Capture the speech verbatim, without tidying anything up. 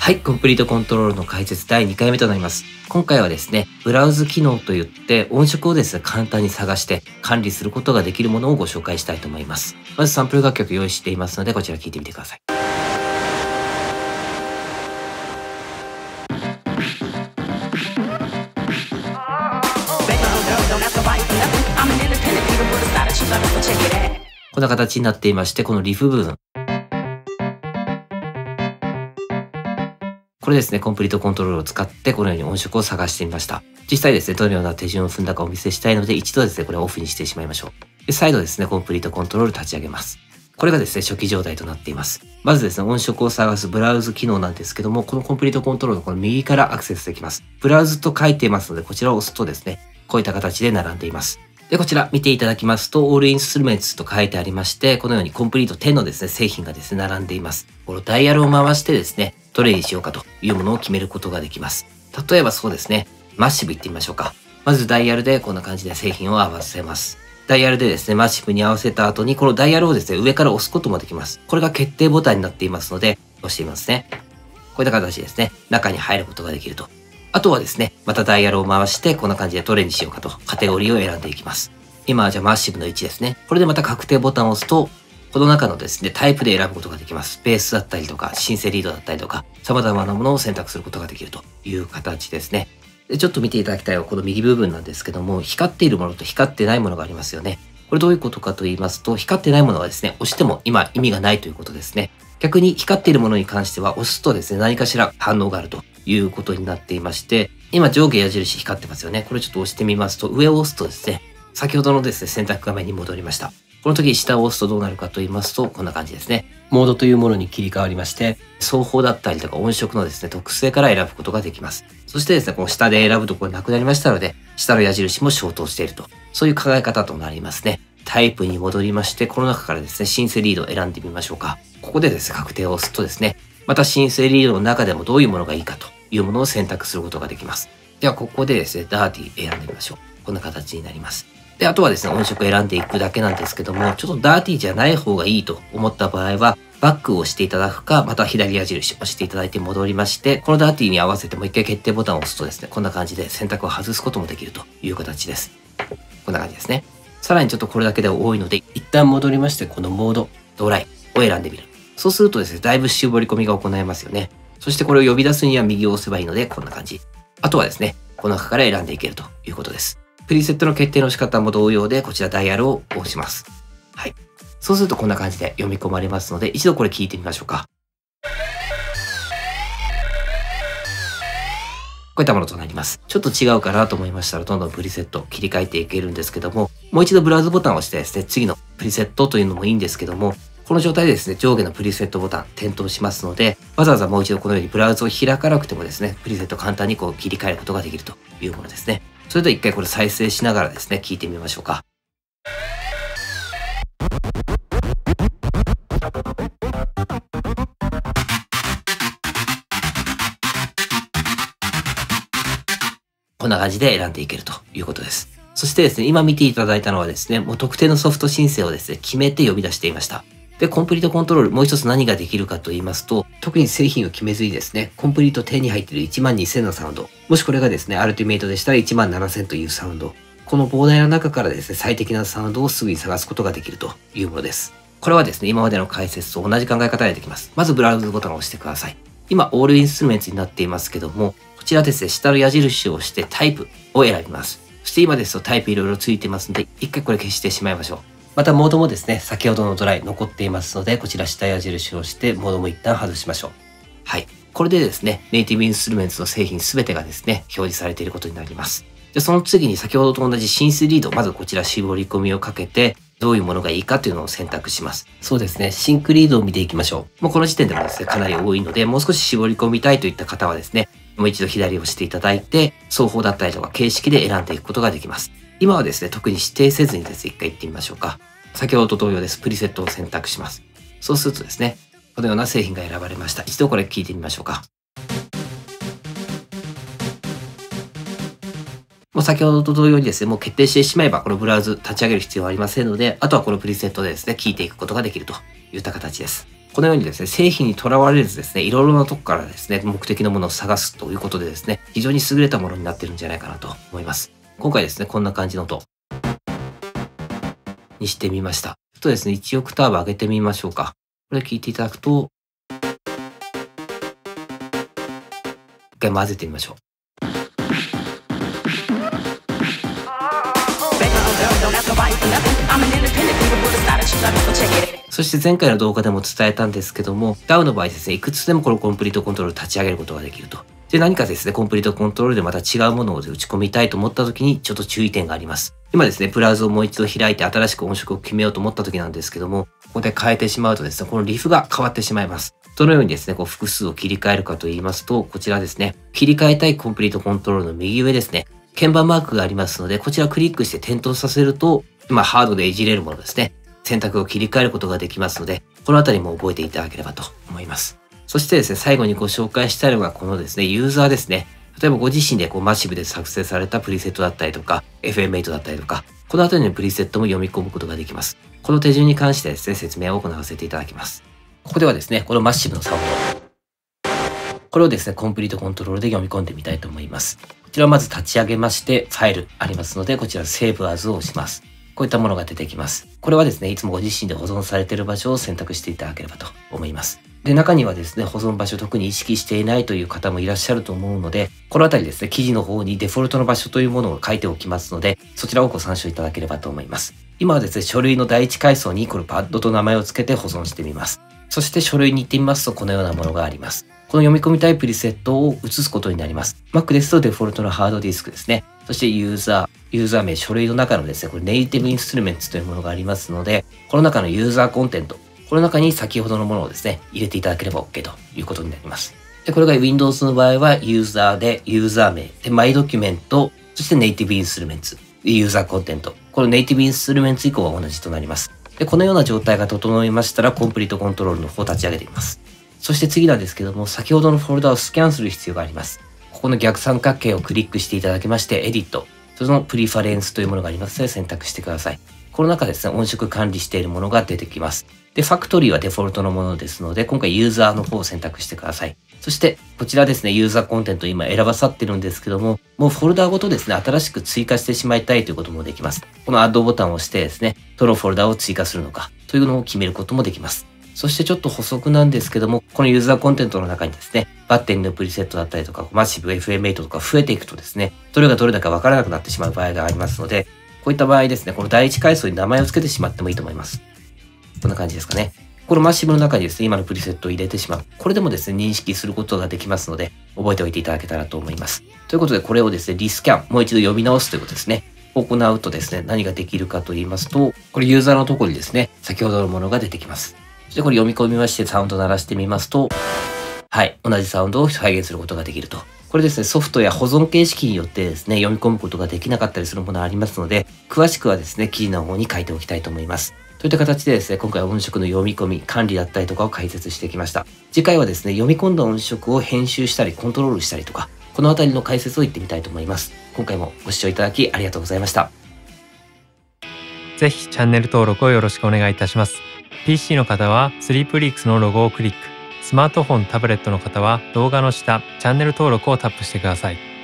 はい、コンプリートコントロールの解説だいにかいめとなります。今回はですね、ブラウズ機能といって音色をですね、簡単に探して管理することができるものをご紹介したいと思います。まずサンプル楽曲用意していますので、こちら聴いてみてください。こんな形になっていまして、このリフ部分。これですね、コンプリートコントロールを使ってこのように音色を探してみました。実際ですね、どのような手順を踏んだかお見せしたいので、一度ですね、これをオフにしてしまいましょう。で、再度ですね、コンプリートコントロール立ち上げます。これがですね、初期状態となっています。まずですね、音色を探すブラウズ機能なんですけども、このコンプリートコントロールのこの右からアクセスできます。ブラウズと書いていますので、こちらを押すとですね、こういった形で並んでいます。で、こちら見ていただきますと、オールインストゥルメンツと書いてありまして、このようにコンプリートじゅうのですね、製品がですね、並んでいます。このダイヤルを回してですね、どれにしようかというものを決めることができます。例えばそうですね、マッシブいってみましょうか。まずダイヤルでこんな感じで製品を合わせます。ダイヤルでですね、マッシブに合わせた後に、このダイヤルをですね、上から押すこともできます。これが決定ボタンになっていますので、押してみますね。こういった形ですね、中に入ることができると。あとはですね、またダイヤルを回して、こんな感じでどれにしようかと、カテゴリーを選んでいきます。今はじゃあマッシブのいちですね。これでまた確定ボタンを押すと、この中のですね、タイプで選ぶことができます。ベースだったりとか、シンセリードだったりとか、様々なものを選択することができるという形ですね。で、ちょっと見ていただきたいのはこの右部分なんですけども、光っているものと光ってないものがありますよね。これどういうことかと言いますと、光ってないものはですね、押しても今意味がないということですね。逆に光っているものに関しては押すとですね、何かしら反応があるということになっていまして、今上下矢印光ってますよね。これちょっと押してみますと、上を押すとですね、先ほどのですね、選択画面に戻りました。この時下を押すとどうなるかと言いますと、こんな感じですね。モードというものに切り替わりまして、双方だったりとか音色のですね、特性から選ぶことができます。そしてですね、この下で選ぶところなくなりましたので、下の矢印も消灯していると。そういう考え方となりますね。タイプに戻りまして、この中からですね、シンセリードを選んでみましょうか。ここでですね、確定を押すとですね、またシンセリードの中でもどういうものがいいかというものを選択することができます。では、ここでですね、ダーティー選んでみましょう。こんな形になります。で、あとはですね、音色を選んでいくだけなんですけども、ちょっとダーティーじゃない方がいいと思った場合は、バックを押していただくか、また左矢印を押していただいて戻りまして、このダーティーに合わせてもう一回決定ボタンを押すとですね、こんな感じで選択を外すこともできるという形です。こんな感じですね。さらにちょっとこれだけでは多いので、一旦戻りまして、このモード、ドライを選んでみる。そうするとですね、だいぶ絞り込みが行えますよね。そしてこれを呼び出すには右を押せばいいので、こんな感じ。あとはですね、この中から選んでいけるということです。プリセットの決定の仕方も同様で、こちらダイヤルを押します。はい。そうするとこんな感じで読み込まれますので、一度これ聞いてみましょうか。こういったものとなります。ちょっと違うかなと思いましたら、どんどんプリセット切り替えていけるんですけども、もう一度ブラウズボタンを押してですね、次のプリセットというのもいいんですけども、この状態でですね、上下のプリセットボタン点灯しますので、わざわざもう一度このようにブラウズを開かなくてもですね、プリセット簡単にこう切り替えることができるというものですね。それでは一回これ再生しながらですね、聞いてみましょうか。こんな感じで選んでいけるということです。そしてですね、今見ていただいたのはですね、もう特定のソフト申請をですね、決めて呼び出していました。で、コンプリートコントロール、もう一つ何ができるかと言いますと、特に製品を決めずにですね、コンプリートじゅうに入っているいちまんにせんのサウンド、もしこれがですね、アルティメイトでしたらいちまんななせんというサウンド、この膨大な中からですね、最適なサウンドをすぐに探すことができるというものです。これはですね、今までの解説と同じ考え方でできます。まずブラウズボタンを押してください。今、オールインストゥルメンツになっていますけども、こちらですね、下の矢印を押してタイプを選びます。そして今ですとタイプいろいろついてますので、一回これ消してしまいましょう。またモードもですね、先ほどのドライ残っていますので、こちら下矢印を押して、モードも一旦外しましょう。はい。これでですね、ネイティブインストゥルメンツの製品すべてがですね、表示されていることになります。で、その次に先ほどと同じシンスリード、まずこちら絞り込みをかけて、どういうものがいいかというのを選択します。そうですね、シンクリードを見ていきましょう。もうこの時点でもですね、かなり多いので、もう少し絞り込みたいといった方はですね、もう一度左を押していただいて、双方だったりとか形式で選んでいくことができます。今はですね、特に指定せずにですね、一回行ってみましょうか。先ほどと同様です。プリセットを選択します。そうするとですね、このような製品が選ばれました。一度これ聞いてみましょうか。もう先ほどと同様にですね、もう決定してしまえば、このブラウズ立ち上げる必要はありませんので、あとはこのプリセットでですね、聞いていくことができるといった形です。 このようにですね、製品にとらわれずですね、いろいろなとこからですね、目的のものを探すということでですね、非常に優れたものになってるんじゃないかなと思います。今回ですね、こんな感じの音にしてみました。ちょっとですね、いちオクターブ上げてみましょうか。これ聞いていただくと、一回混ぜてみましょう。そして前回の動画でも伝えたんですけども、ダウの場合ですね、いくつでもこのコンプリートコントロールを立ち上げることができると。で、何かですね、コンプリートコントロールでまた違うものを打ち込みたいと思った時にちょっと注意点があります。今ですね、ブラウザをもう一度開いて新しく音色を決めようと思った時なんですけども、ここで変えてしまうとですね、このリフが変わってしまいます。どのようにですね、こう複数を切り替えるかと言いますと、こちらですね、切り替えたいコンプリートコントロールの右上ですね、鍵盤マークがありますので、こちらをクリックして点灯させると、今ハードでいじれるものですね、選択を切り替えることができますので、このあたりも覚えていただければと思います。そしてですね、最後にご紹介したいのがこのですね、ユーザーですね。例えばご自身でこうマッシブで作成されたプリセットだったりとか、エフエムエイト だったりとか、このあたりのプリセットも読み込むことができます。この手順に関してですね、説明を行わせていただきます。ここではですね、このマッシブのサウンド。これをですね、コンプリートコントロールで読み込んでみたいと思います。こちらをまず立ち上げまして、ファイルありますので、こちらセーブアズを押します。こういったものが出てきます。これはですね、いつもご自身で保存されている場所を選択していただければと思います。で、中にはですね、保存場所特に意識していないという方もいらっしゃると思うので、このあたりですね、記事の方にデフォルトの場所というものを書いておきますので、そちらをご参照いただければと思います。今はですね、書類の第一階層にこのパッドと名前を付けて保存してみます。そして書類に行ってみますと、このようなものがあります。この読み込みたいプリセットを移すことになります。Mac ですとデフォルトのハードディスクですね。そしてユーザー、ユーザー名、書類の中のですね、これネイティブインストゥルメンツというものがありますので、この中のユーザーコンテント、この中に先ほどのものをですね、入れていただければ OK ということになります。で、これが Windows の場合はユーザーで、ユーザー名、で、マイドキュメント、そしてネイティブインストゥルメンツ、ユーザーコンテント。このネイティブインストゥルメンツ以降は同じとなります。で、このような状態が整いましたら、コンプリートコントロールの方を立ち上げています。そして次なんですけども、先ほどのフォルダをスキャンする必要があります。ここの逆三角形をクリックしていただきまして、エディット。そのプリファレンスというものがありますので選択してください。この中ですね、音色管理しているものが出てきます。で、ファクトリーはデフォルトのものですので、今回ユーザーの方を選択してください。そして、こちらですね、ユーザーコンテント今選ばさってるんですけども、もうフォルダごとですね、新しく追加してしまいたいということもできます。このアッドボタンを押してですね、どのフォルダを追加するのかというのを決めることもできます。そしてちょっと補足なんですけども、このユーザーコンテントの中にですね、バッテリーのプリセットだったりとか、マッシブ エフエムエイト とか増えていくとですね、どれがどれだかわからなくなってしまう場合がありますので、こういった場合ですね、この第一階層に名前を付けてしまってもいいと思います。こんな感じですかね。このマッシブの中にですね、今のプリセットを入れてしまう。これでもですね、認識することができますので、覚えておいていただけたらと思います。ということで、これをですね、リスキャン、もう一度読み直すということですね。行うとですね、何ができるかと言いますと、これユーザーのところにですね、先ほどのものが出てきます。そしてこれ読み込みまして、サウンド鳴らしてみますと、はい、同じサウンドを再現することができると。これですね、ソフトや保存形式によってですね、読み込むことができなかったりするものがありますので、詳しくはですね、記事の方に書いておきたいと思います。といった形でですね、今回は音色の読み込み、管理だったりとかを解説してきました。次回はですね、読み込んだ音色を編集したり、コントロールしたりとか、このあたりの解説を言ってみたいと思います。今回もご視聴いただきありがとうございました。 ぜひチャンネル登録をよろしくお願いいたします。ピーシー の方はスリープリークスのロゴをクリック。スマートフォン、タブレットの方は動画の下、チャンネル登録をタップしてください。